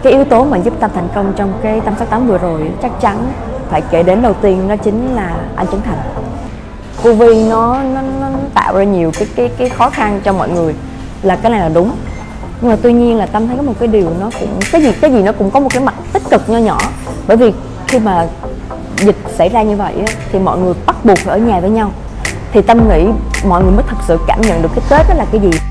Cái yếu tố mà giúp Tâm thành công trong cái Tâm 68 vừa rồi chắc chắn phải kể đến đầu tiên đó chính là anh Trấn Thành. Covid nó tạo ra nhiều cái khó khăn cho mọi người, là cái này là đúng. Nhưng mà tuy nhiên là Tâm thấy có một cái điều nó cũng cái gì nó cũng có một cái mặt tích cực nho nhỏ. Bởi vì khi mà dịch xảy ra như vậy thì mọi người bắt buộc phải ở nhà với nhau, thì Tâm nghĩ mọi người mới thật sự cảm nhận được cái Tết đó là cái gì.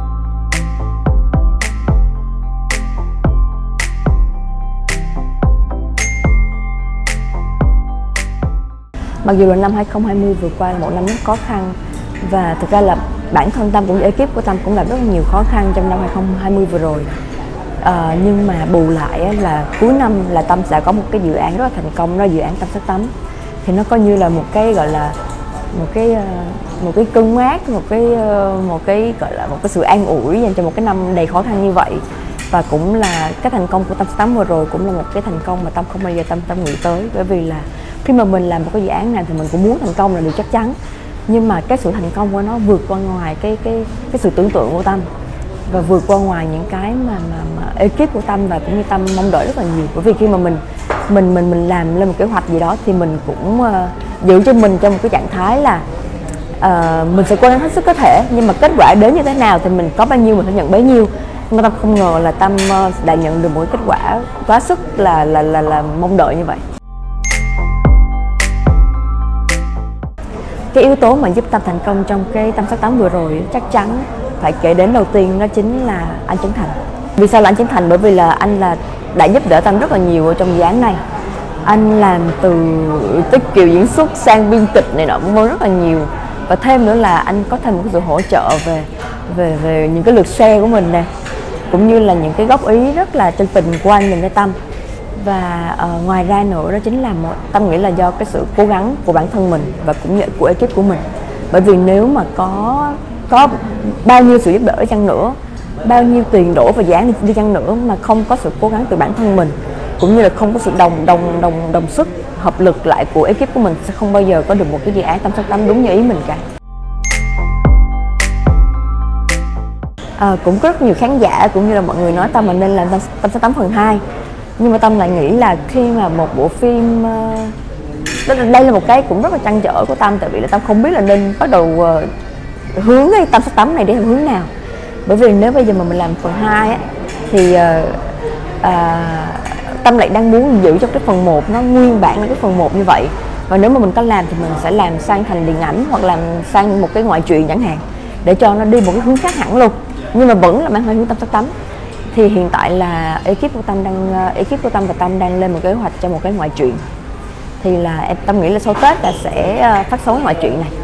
Mặc dù là năm 2020 vừa qua là một năm rất khó khăn, và thực ra là bản thân Tâm cũng như ekip của Tâm cũng gặp rất là nhiều khó khăn trong năm 2020 vừa rồi. Nhưng mà bù lại là cuối năm là Tâm sẽ có một cái dự án rất là thành công, đó là dự án Tâm 68. Thì nó coi như là một cái gọi là một cái cơn mát, một cái gọi là một cái sự an ủi dành cho một cái năm đầy khó khăn như vậy. Và cũng là cái thành công của Tâm 68 vừa rồi cũng là một cái thành công mà Tâm không bao giờ Tâm nghĩ tới. Bởi vì là khi mà mình làm một cái dự án này thì mình cũng muốn thành công là điều chắc chắn, nhưng mà cái sự thành công của nó vượt qua ngoài cái sự tưởng tượng của Tâm, và vượt qua ngoài những cái mà ekip của Tâm và cũng như Tâm mong đợi rất là nhiều. Bởi vì khi mà mình làm lên một kế hoạch gì đó thì mình cũng giữ cho mình trong một cái trạng thái là mình sẽ cố gắng hết sức có thể, nhưng mà kết quả đến như thế nào thì mình có bao nhiêu mình phải nhận bấy nhiêu. Nhưng mà Tâm không ngờ là Tâm đã nhận được một kết quả quá sức là mong đợi như vậy. Cái yếu tố mà giúp Tâm thành công trong cái Tâm 68 vừa rồi chắc chắn phải kể đến đầu tiên đó chính là anh Trấn Thành. Vì sao là anh Trấn Thành? Bởi vì là anh đã giúp đỡ Tâm rất là nhiều ở trong dự án này. Anh làm từ tích kiều diễn xuất sang biên kịch này nọ vân rất là nhiều, và thêm nữa là anh có thêm một cái sự hỗ trợ về những cái lượt share của mình nè, cũng như là những cái góp ý rất là chân tình của anh dành cho Tâm. Và ngoài ra nữa đó chính là Tâm nghĩ là do cái sự cố gắng của bản thân mình và cũng như của ekip của mình. Bởi vì nếu mà có bao nhiêu sự giúp đỡ chăng nữa, bao nhiêu tiền đổ vào dự án đi chăng nữa, mà không có sự cố gắng từ bản thân mình, cũng như là không có sự đồng sức hợp lực lại của ekip của mình, sẽ không bao giờ có được một cái dự án Tâm 68 đúng như ý mình cả. Cũng có rất nhiều khán giả cũng như là mọi người nói Tâm là nên làm Tâm 68 phần 2. Nhưng mà Tâm lại nghĩ là khi mà một bộ phim đây là một cái cũng rất là trăn trở của Tâm, tại vì là Tâm không biết là nên bắt đầu hướng cái Tâm 68 này đi theo hướng nào. Bởi vì nếu bây giờ mà mình làm phần 2 á, thì Tâm lại đang muốn giữ cho cái phần 1 nó nguyên bản là cái phần 1 như vậy. Và nếu mà mình có làm thì mình sẽ làm sang thành điện ảnh hoặc làm sang một cái ngoại truyện chẳng hạn, để cho nó đi một cái hướng khác hẳn luôn, nhưng mà vẫn là mang hướng Tâm 68. Thì hiện tại là ekip của Tâm và Tâm đang lên một kế hoạch cho một cái ngoại truyện. Thì là Tâm nghĩ là sau Tết là sẽ phát sóng cái ngoại truyện này.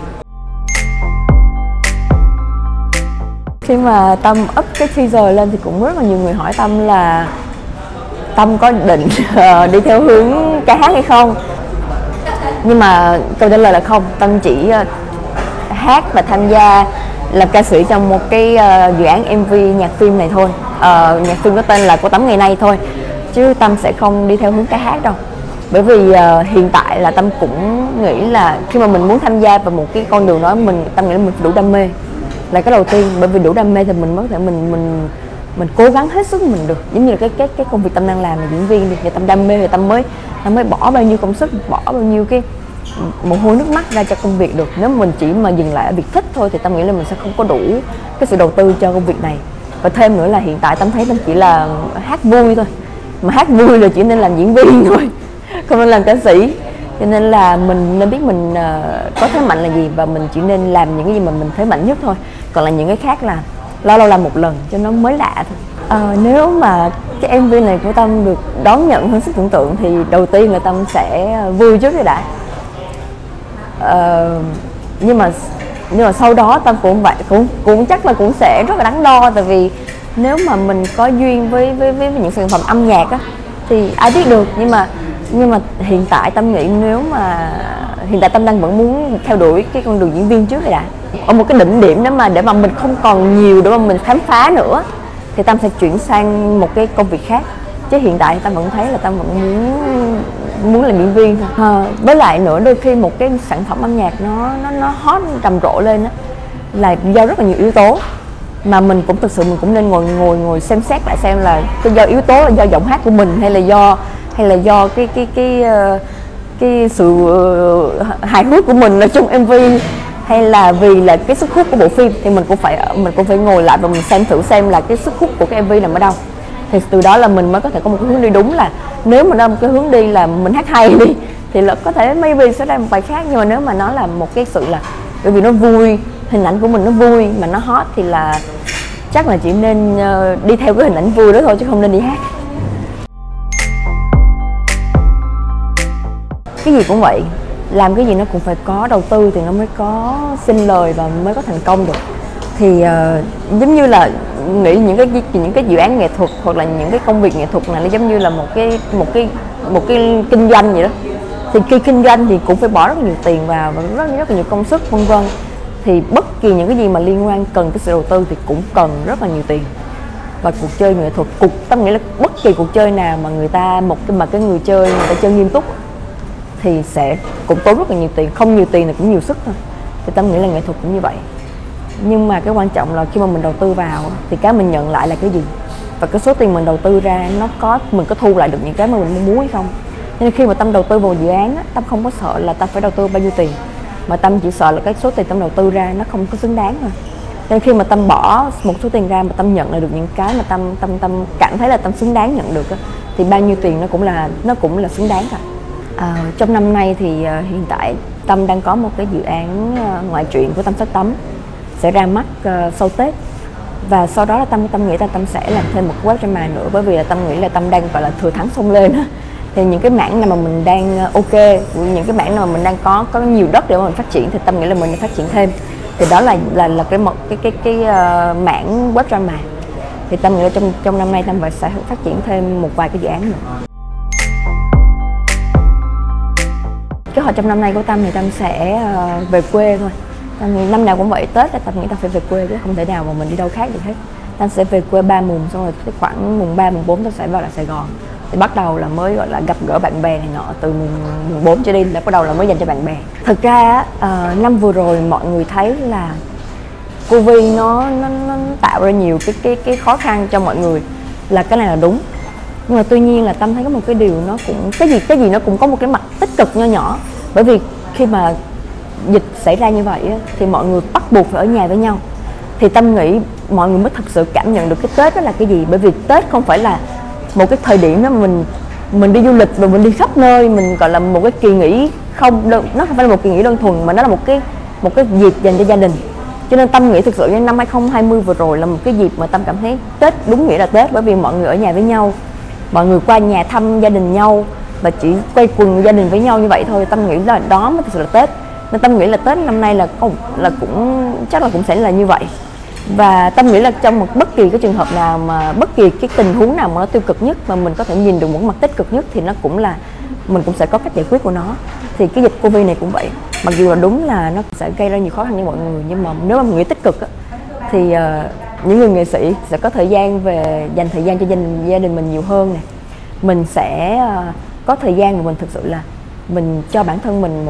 Khi mà Tâm up cái teaser lên thì cũng rất là nhiều người hỏi Tâm là Tâm có định đi theo hướng ca hát hay không. Nhưng mà câu trả lời là không. Tâm chỉ hát và tham gia làm ca sĩ trong một cái dự án MV nhạc phim này thôi. Nhạc phim có tên là Của Tắm Ngày Nay thôi, chứ Tâm sẽ không đi theo hướng ca hát đâu. Bởi vì hiện tại là Tâm cũng nghĩ là khi mà mình muốn tham gia vào một cái con đường đó, Tâm nghĩ là mình đủ đam mê là cái đầu tiên. Bởi vì đủ đam mê thì mình mới có thể mình cố gắng hết sức mình được. Giống như là cái công việc Tâm đang làm là diễn viên đi, thì Tâm đam mê thì Tâm mới bỏ bao nhiêu công sức, bỏ bao nhiêu cái mồ hôi nước mắt ra cho công việc được. Nếu mình chỉ mà dừng lại ở việc thích thôi thì Tâm nghĩ là mình sẽ không có đủ cái sự đầu tư cho công việc này. Và thêm nữa là hiện tại Tâm thấy Tâm chỉ là hát vui thôi, mà hát vui là chỉ nên làm diễn viên thôi, không nên làm ca sĩ. Cho nên là mình nên biết mình có thế mạnh là gì, và mình chỉ nên làm những cái gì mà mình thế mạnh nhất thôi. Còn là những cái khác là lâu lâu làm một lần cho nó mới lạ thôi. Nếu mà cái MV này của Tâm được đón nhận hơn sức tưởng tượng thì đầu tiên là Tâm sẽ vui trước rồi đã. Nhưng mà sau đó Tâm cũng vậy, cũng chắc là cũng sẽ rất là đắn đo. Tại vì nếu mà mình có duyên với những sản phẩm âm nhạc á thì ai biết được. Nhưng mà hiện tại Tâm nghĩ hiện tại Tâm đang vẫn muốn theo đuổi cái con đường diễn viên trước rồi đã. Ở một cái đỉnh điểm đó mà để mà mình không còn nhiều để mà mình khám phá nữa thì Tâm sẽ chuyển sang một cái công việc khác. Chứ hiện tại Tâm vẫn thấy là Tâm vẫn muốn làm diễn viên thôi. Với lại nữa, đôi khi một cái sản phẩm âm nhạc nó hot rầm rộ lên đó, là do rất là nhiều yếu tố. mà mình cũng thực sự mình cũng nên ngồi xem xét lại xem là cái do yếu tố là do giọng hát của mình hay là do cái sự hài hước của mình ở trong MV, hay là vì là cái sức hút của bộ phim. Thì mình cũng phải ngồi lại và mình xem thử xem là cái sức hút của cái MV nằm ở đâu, thì từ đó là mình mới có thể có một cái hướng đi đúng. Là nếu mà nó một cái hướng đi là mình hát hay đi thì là có thể maybe sẽ ra một bài khác, nhưng mà nếu mà nó là một cái sự là bởi vì nó vui, hình ảnh của mình nó vui mà nó hot thì là chắc là chỉ nên đi theo cái hình ảnh vui đó thôi, chứ không nên đi hát. Cái gì cũng vậy, làm cái gì nó cũng phải có đầu tư thì nó mới có sinh lời và mới có thành công được. Thì giống như là nghĩ những cái dự án nghệ thuật hoặc là những cái công việc nghệ thuật này nó giống như là một cái kinh doanh vậy đó. Thì khi kinh doanh thì cũng phải bỏ rất nhiều tiền vào và rất là nhiều công sức vân vân. Thì bất kỳ những cái gì mà liên quan cần cái sự đầu tư thì cũng cần rất là nhiều tiền. Và cuộc chơi nghệ thuật, Tâm nghĩ là bất kỳ cuộc chơi nào mà cái người chơi người ta chơi nghiêm túc thì sẽ cũng tốn rất là nhiều tiền. Không nhiều tiền thì cũng nhiều sức thôi. Thì Tâm nghĩ là nghệ thuật cũng như vậy. Nhưng mà cái quan trọng là khi mà mình đầu tư vào thì cái mình nhận lại là cái gì, và cái số tiền mình đầu tư ra mình có thu lại được những cái mà mình muốn hay không. Nên khi mà Tâm đầu tư vào dự án á, Tâm không có sợ là Tâm phải đầu tư bao nhiêu tiền, mà Tâm chỉ sợ là cái số tiền Tâm đầu tư ra nó không có xứng đáng thôi. Nên khi mà Tâm bỏ một số tiền ra mà Tâm nhận lại được những cái mà Tâm cảm thấy là Tâm xứng đáng nhận được á, thì bao nhiêu tiền nó cũng là xứng đáng cả. Trong năm nay thì hiện tại Tâm đang có một cái dự án ngoại truyện của Tâm Sách Tấm sẽ ra mắt sau Tết, và sau đó là Tâm nghĩ là Tâm sẽ làm thêm một web drama nữa, bởi vì là Tâm nghĩ là Tâm đang gọi là thừa thắng xông lên á. Thì những cái mảng nào mà mình đang ok, những cái mảng nào mà mình đang có nhiều đất để mà mình phát triển thì Tâm nghĩ là mình nên phát triển thêm. Thì đó là cái mảng web drama. Thì Tâm nghĩ là trong năm nay Tâm sẽ phát triển thêm một vài cái dự án nữa. Kế hoạch trong năm nay của Tâm thì Tâm sẽ về quê thôi. Năm nào cũng vậy, Tết là Tâm nghĩ Tâm phải về quê chứ không thể nào mà mình đi đâu khác được hết. Tâm sẽ về quê 3 mùng, xong rồi khoảng mùng 3, mùng 4 Tâm sẽ vào lại Sài Gòn. Thì bắt đầu là mới gọi là gặp gỡ bạn bè này nọ, từ mùng 4 trở đi là bắt đầu là mới dành cho bạn bè. Thực ra năm vừa rồi mọi người thấy là Covid nó tạo ra nhiều cái khó khăn cho mọi người, là cái này là đúng. Nhưng mà tuy nhiên là Tâm thấy có một cái điều nó cũng cái gì nó cũng có một cái mặt tích cực nho nhỏ. Bởi vì khi mà dịch xảy ra như vậy thì mọi người bắt buộc phải ở nhà với nhau. Thì Tâm nghĩ mọi người mới thực sự cảm nhận được cái Tết đó là cái gì. Bởi vì Tết không phải là một cái thời điểm đó mình đi du lịch và mình đi khắp nơi, mình gọi là một cái kỳ nghỉ nó không phải là một kỳ nghỉ đơn thuần, mà nó là một cái dịp dành cho gia đình. Cho nên Tâm nghĩ thực sự như năm 2020 vừa rồi là một cái dịp mà Tâm cảm thấy Tết đúng nghĩa là Tết, bởi vì mọi người ở nhà với nhau, mọi người qua nhà thăm gia đình nhau và chỉ quây quần gia đình với nhau như vậy thôi. Tâm nghĩ là đó mới thực sự là Tết. Nên Tâm nghĩ là Tết năm nay là cũng chắc là cũng sẽ là như vậy. Và Tâm nghĩ là trong bất kỳ cái trường hợp nào mà bất kỳ cái tình huống nào mà nó tiêu cực nhất mà mình có thể nhìn được một mặt tích cực nhất thì nó cũng là mình cũng sẽ có cách giải quyết của nó. Thì cái dịch Covid này cũng vậy, mặc dù là đúng là nó sẽ gây ra nhiều khó khăn cho mọi người, nhưng mà nếu mà mình nghĩ tích cực thì những người nghệ sĩ sẽ có thời gian dành thời gian cho gia đình mình nhiều hơn này. Mình sẽ có thời gian mà mình thực sự là mình cho bản thân mình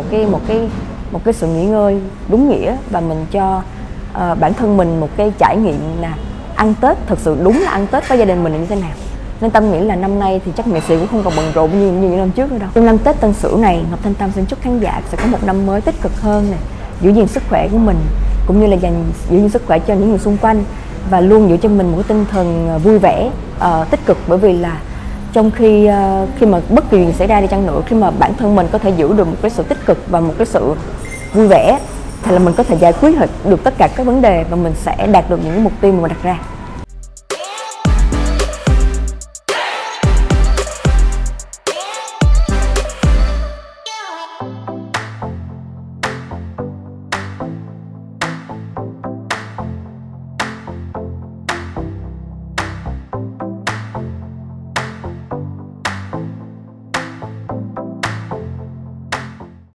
một cái sự nghỉ ngơi đúng nghĩa, và mình cho bản thân mình một cái trải nghiệm là ăn Tết thực sự đúng là ăn Tết với gia đình mình là như thế nào. Nên Tâm nghĩ là năm nay thì chắc nghệ sĩ cũng không còn bận rộn như những năm trước nữa đâu. Trong năm Tết Tân Sửu này, Ngọc Thanh Tâm xin chúc khán giả sẽ có một năm mới tích cực hơn này, giữ gìn sức khỏe của mình cũng như là giữ gìn sức khỏe cho những người xung quanh, và luôn giữ cho mình một cái tinh thần vui vẻ, tích cực. Bởi vì là trong khi mà bất kỳ gì xảy ra đi chăng nữa, khi mà bản thân mình có thể giữ được một cái sự tích cực và một cái sự vui vẻ thì là mình có thể giải quyết được tất cả các vấn đề và mình sẽ đạt được những mục tiêu mà mình đặt ra.